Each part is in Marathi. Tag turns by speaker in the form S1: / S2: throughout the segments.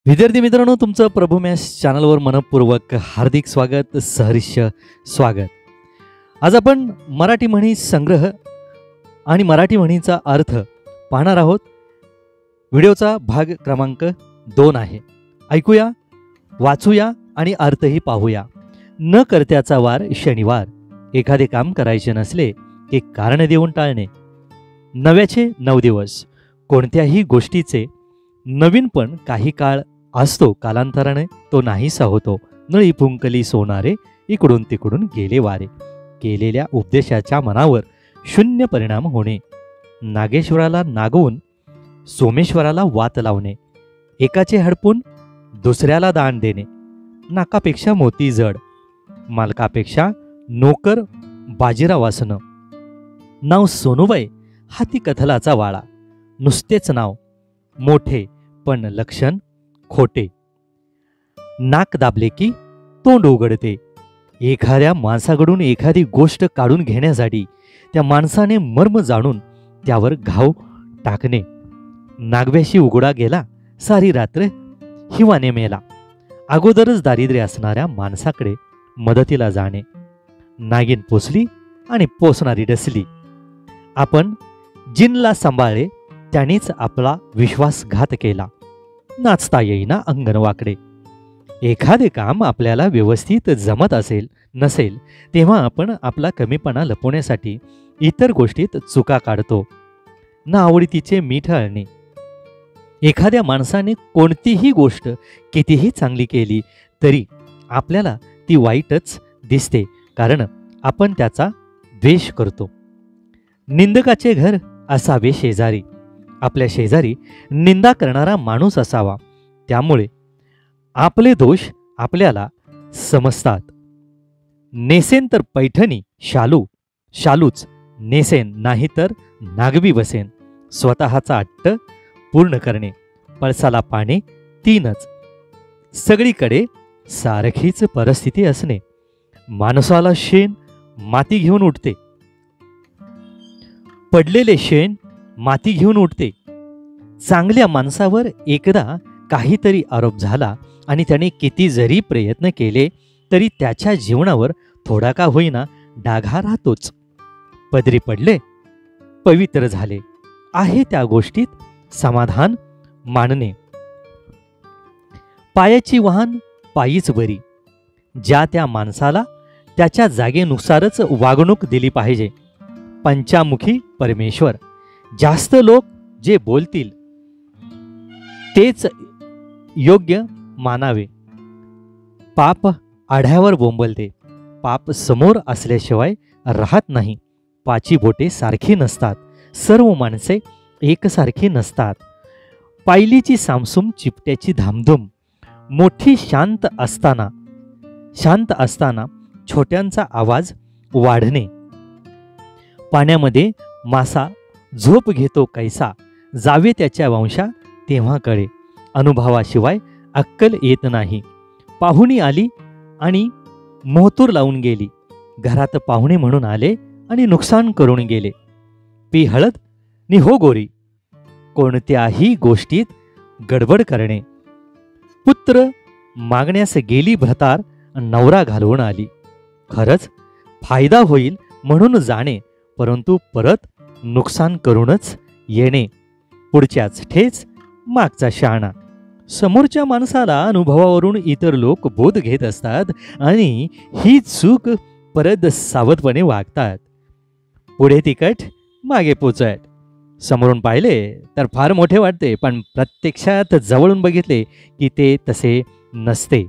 S1: विद्यार्थी मित्रांनो, तुमचं प्रभू मॅथ्स चॅनलवर मनपूर्वक हार्दिक स्वागत, सहर्ष स्वागत. आज आपण मराठी म्हणी संग्रह आणि मराठी म्हणीचा अर्थ पाहणार आहोत. व्हिडिओचा भाग क्रमांक 2 आहे. ऐकूया, वाचूया आणि अर्थही पाहूया. न करत्याचा वार शनिवार. एखादे काम करायचे नसले की कारण देऊन टाळणे. नव्याचे 9 दिवस. कोणत्याही गोष्टीचे नवीनपण काही काळ असतो, कालांतराने तो नाहीसा होतो. नळी फुंकली सोनारे, इकडून तिकडून गेले वारे. केलेल्या उपदेशाच्या मनावर शून्य परिणाम होणे. नागेश्वराला नागवून सोमेश्वराला वात लावणे. एकाचे हडपून दुसऱ्याला दान देणे. नाकापेक्षा मोती जड, मालकापेक्षा नोकर बाजीराव असणं. नाव सोनूबाई, हाती कथलाचा वाळा. नुसतेच नाव मोठे पण लक्षण खोटे. नाक दाबले की तोंड उघडते. एखाद्या माणसाकडून एखादी गोष्ट काढून घेण्यासाठी त्या माणसाने मर्म जाणून त्यावर घाव टाकणे. नागव्याशी उघडा गेला, सारी रात्र हिवाने मेला. अगोदरच दारिद्र्य असणाऱ्या माणसाकडे मदतीला जाणे. नागिन पोचली आणि पोचणारी डसली. आपण जिनला सांभाळले, त्यानेच आपला विश्वासघात केला. नाचता येईना अंगण वाकडे. एखादे काम आपल्याला व्यवस्थित जमत नसेल तेव्हा आपण आपला कमीपणा लपवण्यासाठी इतर गोष्टीत चुका काढतो. ना आवडतीचे मीठ आणणे. एखाद्या माणसाने कोणतीही गोष्ट कितीही चांगली केली तरी आपल्याला ती वाईटच दिसते, कारण आपण त्याचा द्वेष करतो. निंदकाचे घर असावे शेजारी. आपल्या शेजारी निंदा करणारा माणूस असावा, त्यामुळे आपले दोष आपल्याला समजतात. नेसेन तर पैठणी शालूच नेसेन, नाही तर नागवी बसेन. स्वतःचा अट्ट पूर्ण करणे. पळसाला पाने 3च. सगळीकडे सारखीच परिस्थिती असणे. माणसाला शेण माती घेऊन उठते. पडलेले शेण माती घेऊन उठते. चांगल्या माणसावर एकदा काहीतरी आरोप झाला आणि त्याने किती जरी प्रयत्न केले तरी त्याच्या जीवनावर थोडा का होईना डाघा राहतोच. पदरी पडले, पवित्र झाले आहे त्या गोष्टीत समाधान मानणे. पायाची वाहन पायीच बरी. ज्या त्या माणसाला त्याच्या जागेनुसारच वागणूक दिली पाहिजे. पंचामुखी परमेश्वर. जास्त लोक जे बोलतील तेच योग्य मानावे. पाप आढ्यावर बोंबलते. पाप समोर असल्याशिवाय राहत नाही. 5 बोटे सारखी नसतात. सर्व माणसे एकसारखी नसतात. पायलीची सामसूम, चिपट्याची धामधूम. मोठी शांत असताना छोट्यांचा आवाज वाढणे. पाण्यामध्ये मासा झोप घेतो कैसा, जावे त्याच्या वंशा तेव्हा कळे. अनुभवाशिवाय अक्कल येत नाही. पाहुणी आली आणि मोहतूर लावून गेली. घरात पाहुणे म्हणून आले आणि नुकसान करून गेले. पी हळद नि हो गोरी. कोणत्याही गोष्टीत गडबड करणे. पुत्र मागण्यास गेली भ्रतार, नवरा घालवून आली. खरंच फायदा होईल म्हणून जाणे, परंतु परत नुकसान करूनच येणे. पुढच्याच ठेच, मागचा शहाणा. समोरच्या माणसाला अनुभवावरून इतर लोक बोध घेत असतात आणि ही चूक परत सावधपणे वागतात. पुढे तिकट, मागे पोचट. समोरून पाहिले तर फार मोठे वाटते, पण प्रत्यक्षात जवळून बघितले की ते तसे नसते.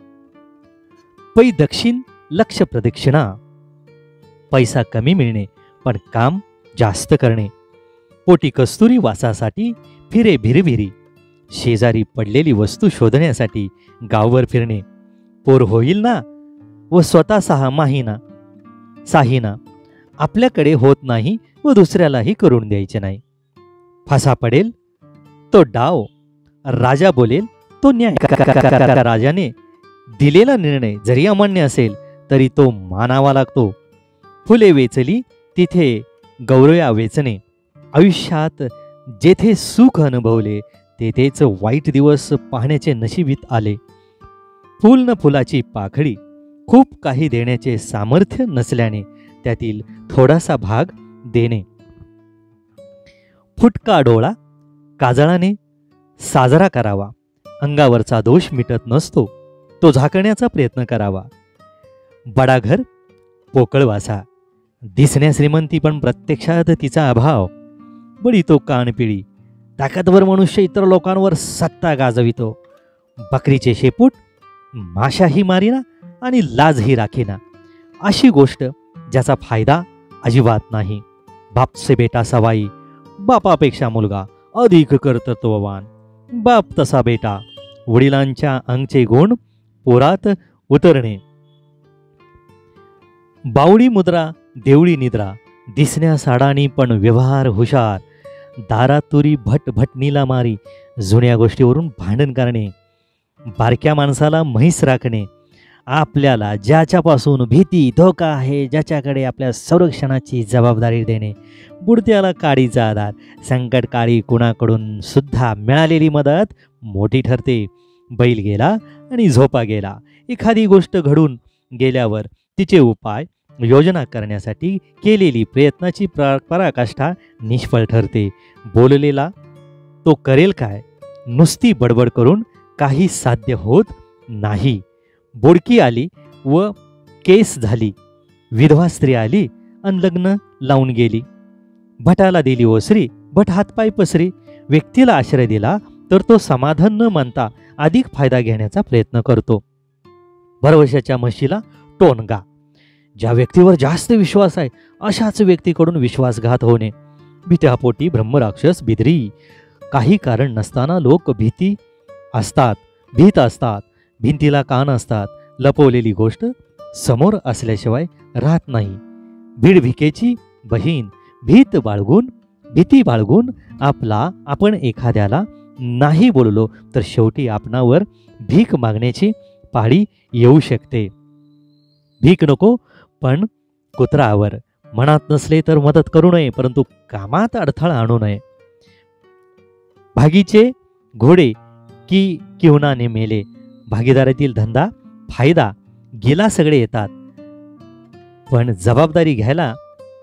S1: पै दक्षिण, लक्ष प्रदक्षिणा. पैसा कमी मिळणे पण काम जास्त करणे. पोटी कस्तुरी वासासाठी फिरे भिरभिरी. शेजारी पडलेली वस्तू शोधण्यासाठी गावभर फिरणे. पोर होईल ना व स्वतः साहिना. आपल्याकडे होत नाही व दुसऱ्यालाही करून द्यायचे नाही. फासा पडेल तो डाव, राजा बोलेल तो न्याय. राजाने दिलेला निर्णय जरी अमान्य असेल तरी तो मानावा लागतो. फुले वेचली तिथे गौरया वेचणे. आयुष्यात जेथे सुख अनुभवले तेथेच वाईट दिवस पाहण्याचे नशिबीत आले. फुल न फुलाची पाखडी, खूप काही देण्याचे सामर्थ्य नसल्याने त्यातील थोडासा भाग देणे. फुटका डोळा काजळाने साजरा करावा. अंगावरचा दोष मिटत नसतो, तो झाकण्याचा प्रयत्न करावा. बडा घर पोकळ वासा, दिसण्या श्रीमंती पण प्रत्यक्षात तिचा अभाव. बडी तो कानपिळी, ताकदवर मनुष्य इतर लोकांवर सत्ता गाजवितो. बकरीचे शेपूट माशाही मारिना आणि लाजही राखीना. अशी गोष्ट ज्याचा फायदा अजिबात नाही. बापसे बेटा सवाई, बापापेक्षा मुलगा अधिक कर्तृत्ववान. बाप तसा बेटा, वडिलांच्या अंगचे गुण पोरात उतरणे. बावडी मुद्रा देवळी निद्रा, दिसण्या साडानी पण व्यवहार हुशार. दारातुरी भट भटनीला मारी, जुन्या गोष्टीवरून भांडण करणे. बारक्या माणसाला म्हैस राखणे. आपल्याला ज्याच्यापासून भीती धोका आहे, ज्याच्याकडे आपल्या संरक्षणाची जबाबदारी देणे. बुडत्याला काडीचा आधार, संकटकाळी कुणाकडून सुद्धा मिळालेली मदत मोठी ठरते. बैल गेला आणि झोपा गेला. एखादी गोष्ट घडून गेल्यावर तिचे उपाय योजना करण्यासाठी केलेली प्रयत्नाची पराकाष्ठा निष्फळ ठरते. बोललेला तो करेल काय? नुसती बडबड करून काही साध्य होत नाही. बोडकी आली व केस झाली, विधवा स्त्री आली आणि लग्न लावून गेली. भटाला दिली ओसरी, भट हातपाय पसरी. व्यक्तीला आश्रय दिला तर तो समाधान न मानता अधिक फायदा घेण्याचा प्रयत्न करतो. भरवशाच्या म्हशीला टोनगा, ज्या व्यक्तीवर जास्त विश्वास आहे अशाच व्यक्तीकडून विश्वासघात होणे. भीत्यापोटी ब्रह्मराक्षस बिद्री. काही कारण नसताना लोक भीत असतात. भिंतीला कान असतात. लपवलेली गोष्ट समोर असल्याशिवाय राहत नाही. भीड भिकेची बहीण, भीती बाळगून आपण एखाद्याला नाही बोललो तर शेवटी आपणावर भीक मागण्याची पाळी येऊ शकते. भीक नको पण कुत्रावर. मनात नसले तर मदत करू नये, परंतु कामात अडथळा आणू नये. भागीचे घोडे की किवनाने मेले. भागीदारीतील धंदा फायदा गेला सगळे येतात, पण जबाबदारी घ्यायला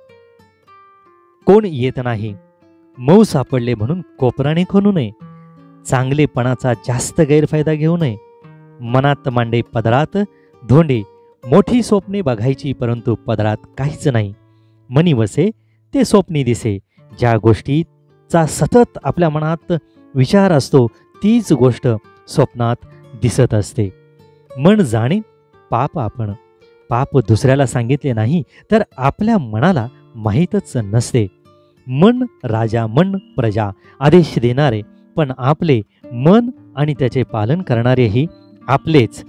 S1: कोण येत नाही. मऊ सापडले म्हणून कोपराने खणू नये. चांगलेपणाचा जास्त गैरफायदा घेऊ नये. मनात मांडे पदरात धोंडे. मोठी स्वप्ने बघायची, परंतु पदरात काहीच नाही. मनी वसे ते स्वप्नी दिसे. ज्या गोष्टीचा सतत आपल्या मनात विचार असतो तीच गोष्ट स्वप्नात दिसत असते. मन जाणे पाप आपण. पाप दुसऱ्याला सांगितले नाही तर आपल्या मनाला माहीतच नसते. मन राजा, मन प्रजा, आदेश देणारे पण आपले. मन आणि त्याचे पालन करणारेही आपलेच.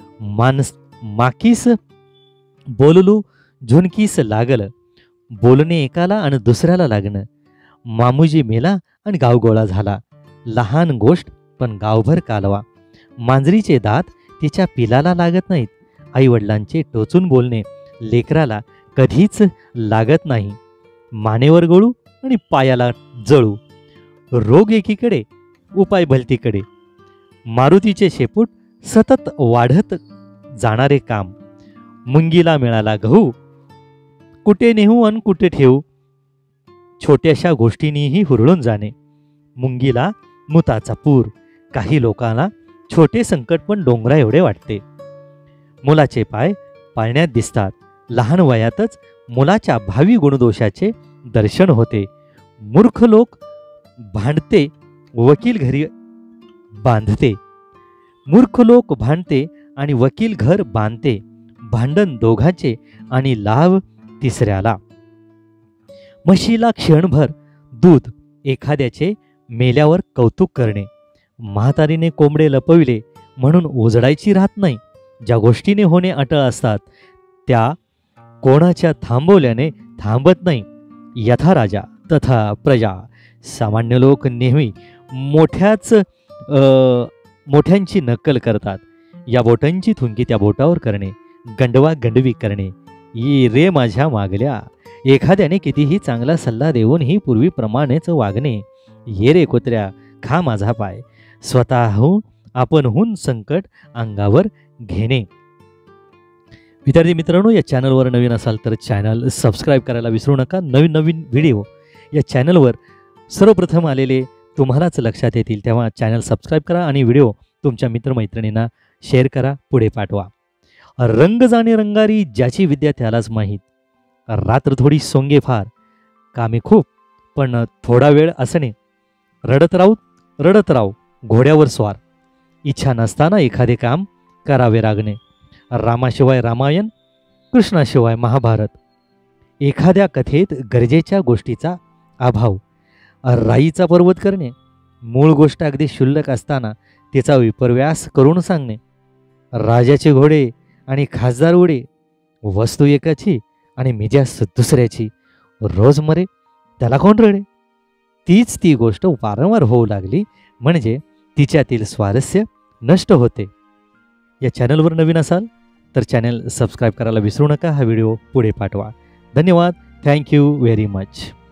S1: माकीस बोललू झुणकीस लागल. बोलणे एकाला आणि दुसऱ्याला लागणं. मामुजी मेला आणि गावगोळा झाला. लहान गोष्ट पण गावभर कालवा. मांजरीचे दात तिच्या पिलाला लागत नाहीत. आईवडिलांचे टोचून बोलणे लेकराला कधीच लागत नाही. मानेवर गळू आणि पायाला जळू. रोग एकीकडे, उपाय भलतीकडे. मारुतीचे शेपूट सतत वाढत जाणारे काम. मुंगीला मिळाला गहू, कुठे नेहू आणि कुठे ठेवू. छोट्याशा गोष्टींनीही हुरळून जाणे. मुंगीला मुताचा पूर. काही लोकांना छोटे संकट पण डोंगरा एवढे वाटते. मुलाचे पाय पाळण्यात दिसतात. लहान वयातच मुलाच्या भावी गुणदोषाचे दर्शन होते. मूर्ख लोक भांडते, वकील घरी बांधते. मूर्ख लोक भांडते आणि वकील घर बांधते. भांडण दोघांचे आणि लाभ तिसऱ्याला. म्हशीला क्षणभर दूध, एखाद्याचे मेल्यावर कौतुक करणे. म्हातारीने कोंबडे लपविले म्हणून उजडायची राहत नाही. ज्या गोष्टीने होणे अटळ असतात त्या कोणाच्या थांबवल्याने थांबत नाही. यथा राजा तथा प्रजा. सामान्य लोक नेहमी मोठ्यांची नक्कल करतात. या बोटांची थुंकी त्या बोटावर करणे. गंडवा गंडवी करणे. ये रे माझ्या मागल्या. एखाद्याने कितीही चांगला सल्ला देऊनही पूर्वीप्रमाणेच वागणे. ये रे कुत्र्या, खा माझा पाय, स्वतःहून आपणहून संकट अंगावर घेणे. विद्यार्थी मित्रांनो, या चॅनलवर नवीन असाल तर चॅनल सबस्क्राईब करायला विसरू नका. नवीन नवीन व्हिडिओ या चॅनलवर सर्वप्रथम आलेले तुम्हालाच लक्षात येतील, तेव्हा चॅनल सबस्क्राईब करा आणि व्हिडिओ तुमच्या मित्रमैत्रिणींना शेअर करा, पुढे पाठवा. रंग जाणे रंगारी, ज्याची विद्या त्यालाच माहीत. रात्र थोडी सोंगे फार, कामे खूप पण थोडा वेळ असणे. रडत राहू घोड्यावर स्वार, इच्छा नसताना एखादे काम करावे लागणे. रामाशिवाय रामायण, कृष्णाशिवाय महाभारत. एखाद्या कथेत गरजेच्या गोष्टीचा अभाव. राईचा पर्वत करणे, मूळ गोष्ट अगदी क्षुल्लक असताना तिचा विपर्यास करून सांगणे. राजाचे घोडे आणि खासदार उडे, वस्तू एकाची आणि मिजाज दुसऱ्याची. रोज मरे त्याला कोण रडे. तीच ती गोष्ट वारंवार होऊ लागली म्हणजे तिच्यातील स्वारस्य नष्ट होते. या चॅनलवर नवीन असाल तर चॅनल सबस्क्राईब करायला विसरू नका. हा व्हिडिओ पुढे पाठवा. धन्यवाद. Thank you very much.